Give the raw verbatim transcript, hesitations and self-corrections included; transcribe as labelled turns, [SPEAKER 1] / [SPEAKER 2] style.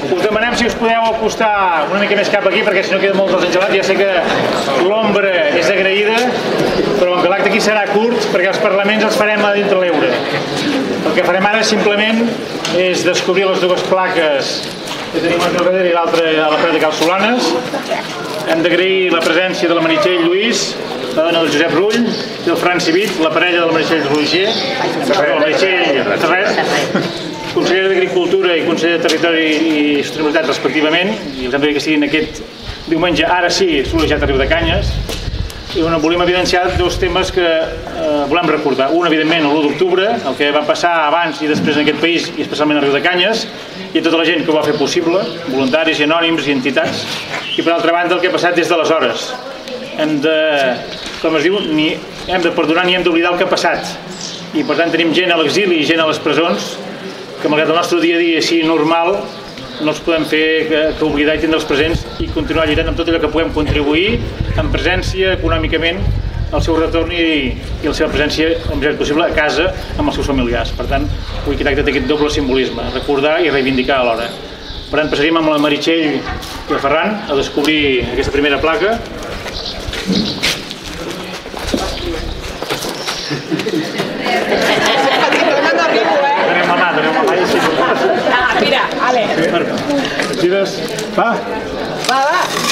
[SPEAKER 1] Us demanem si us podeu acostar una mica més cap aquí, perquè si no queda molt desengelat. Ja sé que l'ombra és agraïda, però que l'acte aquí serà curt, perquè els parlaments els farem a dintre l'Eure. El que farem ara simplement és descobrir les dues plaques que tenim una al darrere i l'altra a la paret de Cal Solanes. Hem d'agrair la presència de la Meritxell Lluís, la dona del Josep Rull, i el Fran Civit, la parella de la Meritxell Roger, la Meritxell Terret, consellera d'Agricultura i conseller de Territori i Sostenibilitat respectivament, i els hem de dir que siguin aquest diumenge, ara sí, solejat a Riudecanyes, i on volem evidenciar dos temes que eh, volem recordar. Un, evidentment, l'u d'octubre, el que va passar abans i després en aquest país, i especialment a Riudecanyes, i a tota la gent que ho va fer possible, voluntaris i anònims i entitats, i per altra banda el que ha passat des d'aleshores. Hem de, com es diu, ni hem de perdonar ni hem d'oblidar el que ha passat, i per tant tenim gent a l'exili i gent a les presons, que malgrat el nostre dia a dia així normal no els podem fer que, que oblidar i tindre'ls presents i continuar lluitant amb tot allò que puguem contribuir en presència, econòmicament, al seu retorn i, i la seva presència, el més possible, a casa amb els seus familiars. Per tant, avui aquest acte té aquest doble simbolisme, recordar i reivindicar alhora. Per tant, passaríem amb la Meritxell i el Ferran a descobrir aquesta primera placa. Tenim la mà, tenim la mà i sí.
[SPEAKER 2] Ah, mira, ale.
[SPEAKER 1] Va?
[SPEAKER 2] Va, va.